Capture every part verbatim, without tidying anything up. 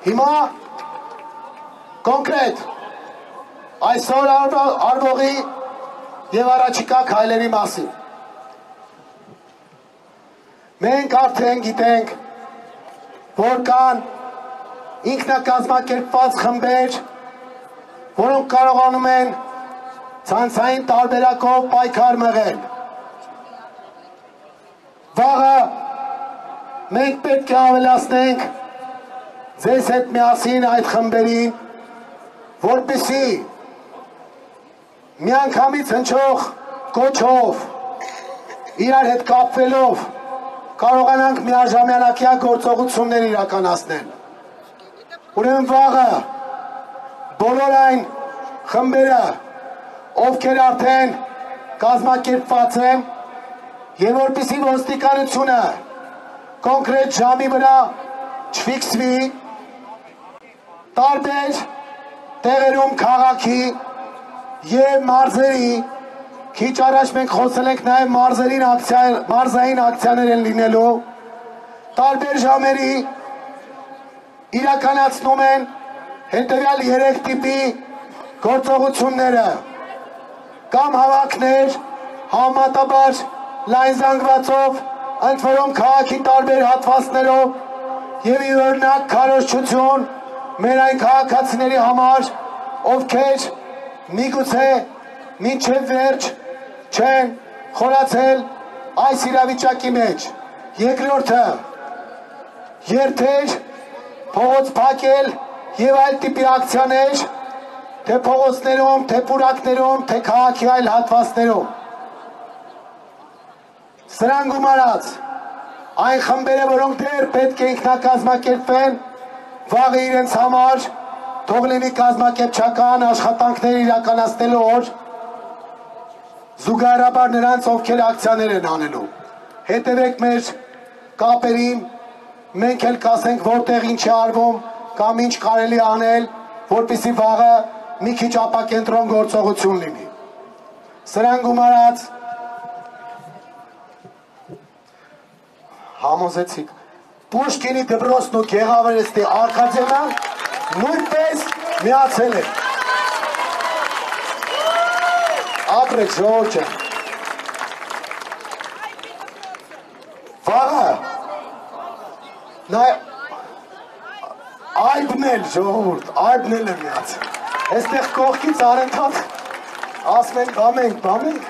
Հիմա կոնկրետ այսօր արվողի եւ առաջիկա քայլերի մասին։ Մենք արդեն գիտենք, որ կան ինքնակազմակերպված խմբեր, որոնք կարողանում են ցանցային տարբերակով պայքար մղել։ Վաղը մենք պետք է ավելացնենք ձեզ հետ միասին այդ խմբերին, որպեսզի միանգամից հնչող կոչով, իրար հետ կապվելով կարողանանք միաժամանակյա գործողություններ իրականացնել։ Ուրեմն վաղը բոլոր այն խմբերը, ովքեր արդեն կազմակերպված են, եւ որպեսզի ոստիկանությունը կոնկրետ ժամի վրա չֆիքսվի, տարբեր տեղերում քաղաքի եւ մարզերի, քիչ առաջ մենք խոսել ենք նաեւ մարզերին ակցիա, մարզային ակցիաներ են լինելու, տարբեր ժամերի իրականացնում են հետեւյալ երեք տիպի գործողությունները, կամ հավաքներ համատաբար լայն զանգվածով, ընդ որում քաղաքի տարբեր հատվածներով եւ իօրինակ քարոզչություն մեր այն քաղաքացիների համար, ովքեր միգուցե մինչև վերջ չեն խորացել այս իրավիճակի մեջ։ Երկրորդը, երթեր, փողոց փակել եւ այլ տիպի ակցիաներ, թե փողոցներում, թե պուրակներում, թե քաղաքի այլ հատվածներում։ Սրան գումարած այն խմբերը, որոնք դեռ պետք է ինքնակազմակերպվեն, վաղը իրենց համար թող լինի կազմակերպչական աշխատանքներ իրականացնելու օր, զուգահեռաբար նրանց, ովքեր ակցիաներ են անելու։ Հետևեք մեր կապերին, մենք էլ կասենք որտեղ ինչ է արվում կամ ինչ կարելի անել, որպեսզի վաղը մի քիչ ապակենտրոն գործողություն լինի։ Սրան գումարած համոզեցիք, Պուշկինի դպրոցն ու Գեղարվեստի ակադեմիան նույնպես միացել են։ Ապրեք ժողովուրդ ջան։ Վաղը նայ այբն էլ ժողովուրդ, այբն էլ է միացել։ Այստեղ կողքից արենթած ասում են բամենք, բամենք։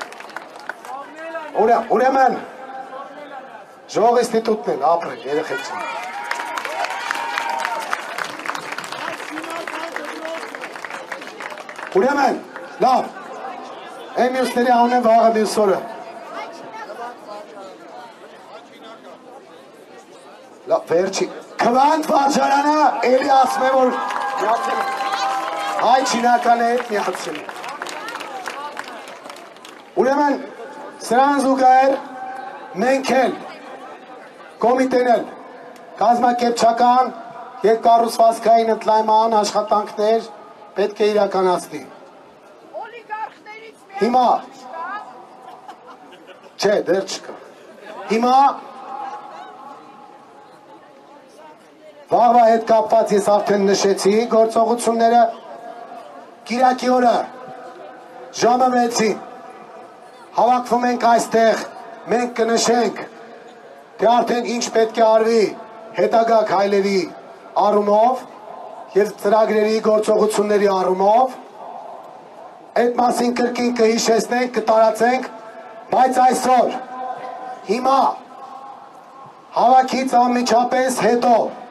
Ուրեմն Ժող ինստիտուտն էլ, ապրեք, երեխեք չեն։ Ուրեմն, լավ, այն մյուսների անեն վաղը մյուս օրը։ Լավ, վերջի, քվանդ վարժարանը էլի ասում է, որ միացել է։ Հայ չինականը հետ միացել է։ Ուրեմն, սրան զուգահեռ մենք էլ Կոմիտեն էլ կազմակերպչական եւ կառուցվածքային ընդլայնման աշխատանքներ պետք է իրականացնի։ Հիմա չէ, դեռ չկա։ Հիմա վաղվա հետ կապված ես արդեն նշեցի գործողությունները, կիրակի օրը ժամը վեցին հավաքվում ենք այստեղ, մենք կնշենք թե արդեն ինչ պետք է արվի հետագա քայլերի առումով եւ ծրագրերի գործողությունների առումով, այդ մասին կրկին կհիշեցնենք, կտարածենք, բայց այսօր հիմա հավաքից անմիջապես հետո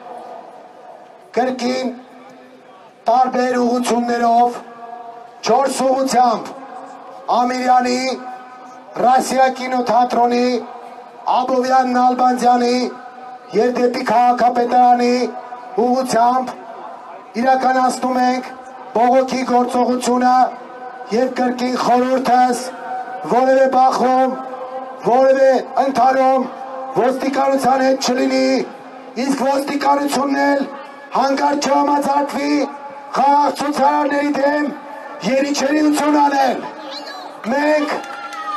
կրկին տարբեր ուղղություններով չորս ուղղությամբ Ամիրյանի, Ռասիա կինոթատրոնի, Աբովյան Նալբանդյանի եւ դեպի քաղաքապետարանի ուղղությամբ իրականացնում ենք բողոքի գործողությունը եւ կրկին խորհուրդս որևէ բախում, որևէ ընդհարում ոստիկանության հետ չլինի, իսկ ոստիկանությունն էլ հանկարծ չհամաձայնվի խաղաղ ցուցարարների դեմ երիչերություն անել։ Մենք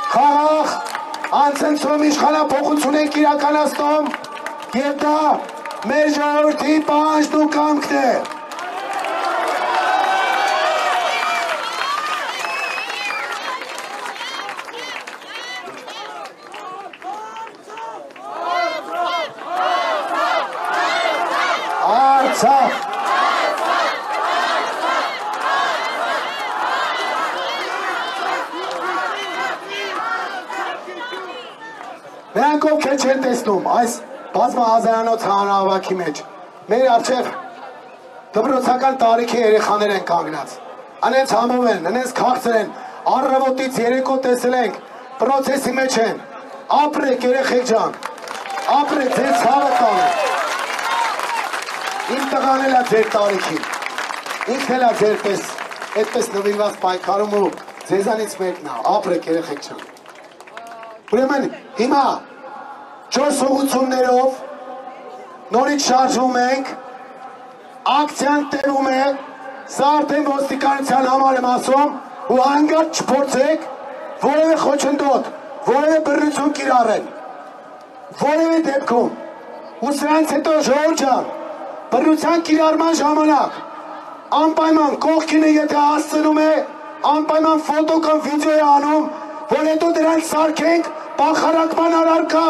խաղաղ անցնցում իշխանափոխություն ենք իրականացնում եւ դա մեր ժողովրդի պահանջն ու կամքն է։ Արցախ։ Նրանք ովքեր չեն տեսնում այս բազմահազարանոց հանրահավաքի մեջ, մեր առջև դպրոցական տարիքի երեխաներ են կանգնած, անենց համով են, անենց քաղցր են, առավոտից երեկո տեսել ենք, պրոցեսի մեջ են, ապրեք երեխեք ջան, ապրեք ձեր ցավը տանեք, իմ տղան էլ է ձեր տարիքին, ինքն էլ է ձեր պես, այդպես նվիրված պայքարում ու ձեզանից մեկն է, ապրեք երեխեք ջան։ Ուրեմն հիմա չորս ուղղություններով նորից շարժվում ենք, ակցիան տևում է, սա արդեն ոստիկանության համար եմ ասում ու հանգարտ չփորձեք որևէ խոչընդոտ, որևէ բռնություն կիրառել, որևէ դեպքում ու սրանից հետո ժողովուրդ ջան, բռնության կիրառման ժամանակ անպայման կողքինը եթե հասցնում է, անպայման ֆոտո կամ վիդեո է անում, որ հետո դրանց սարքենք պախարակման առարկա։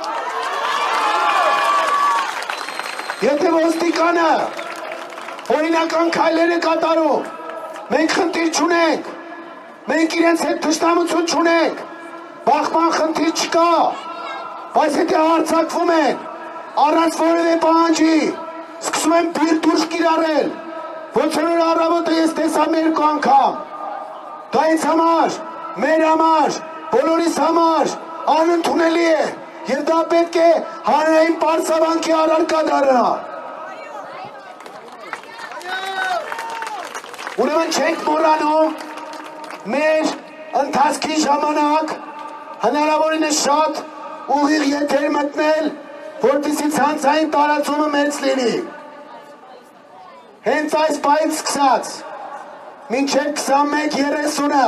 Եթե ոստիկանը օրինական քայլեր է կատարում, մենք խնդիր չունենք, մենք իրենց հետ թշնամություն չունենք, բախման խնդիր չկա, բայց եթե հարձակվում են, առանց որևէ պահանջի, սկսում են բիր դուրս կիրառել, ոնց որ առավոտը ես տեսա երկու անգամ, դա ինձ համար, մեր համար, բոլորիս համար անընդունելի է և դա պետք է հանրային պարսավանքի առարկա դառնա։ Ուրեմն չենք մոռանում մեր ընթացքի ժամանակ հնարավորինս շատ ուղիղ եթեր մտնել, որպեսզի ցանցային տարածումը մեծ լինի։ Հենց այս պահից սկսած մինչև քսանմեկ երեսունը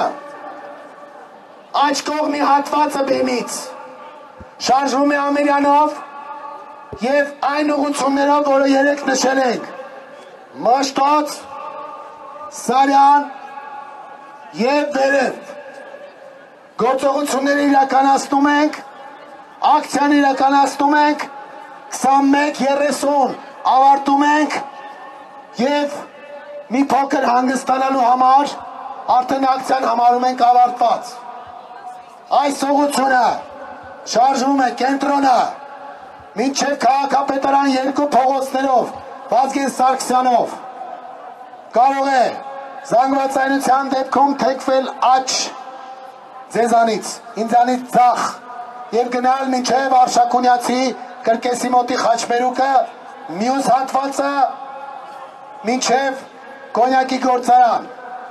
աջ կողմի հատվածը բեմից շարժվում է Ամիրյանով և այն ուղղություններով, որը երեք նշել ենք, Մաշտոց, Սարյան և Վերև գործողությունները իրականացնում ենք, ակցիան իրականացնում ենք, քսանմեկ երեսուն ավարտում ենք և մի փոքր հանգստանալու համար արդեն ակցիան համարում ենք ավարտված։ Այս ուղղությունը շարժվում է կենտրոնը մինչև քաղաքապետարան երկու փողոցներով Վազգեն Սարգսյանով կարող է զանգվածայնության դեպքում թեքվել աջ ձեզանից, ինձանից ձախ և գնալ մինչև Արշակունյացի կրկեսի մոտի խաչմերուկը, մյուս հատվածը մինչև կոնյակի գործարան,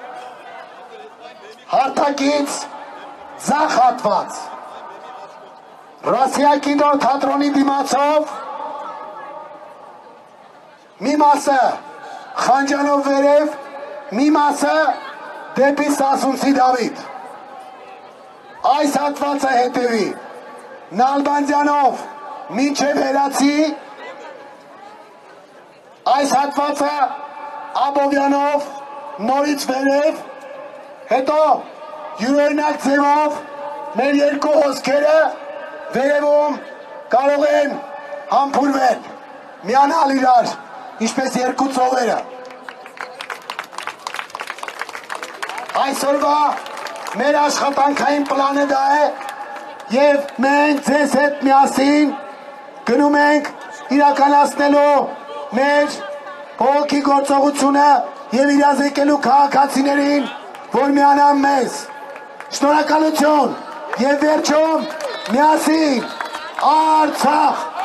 հարթակից ձախ հատված, Ռասիա կինո թատրոնի դիմացով, մի մասը Խանջանով վերև, մի մասը դեպի Սասունցի Դավիթ։ Այս հատվածը հետևի Նալբանդյանով մինչև Հերացի, այս հատվածը Աբովյանով նորից վերև, հետո յուրօրինակ ձևով մեր երկու հոսքերը վերևում կարող են համբուրվել, միանալ իրար, ինչպես երկու ծովերը։ Այսօրվա մեր աշխատանքային պլանը դա է և մենք ձեզ հետ միասին գնում ենք իրականացնելու մեր բողոքի գործողությունը և իրազեկելու քաղաքացիներին, որ միանան մեզ։ Շնորհակալություն և վերջում միասին Արցախ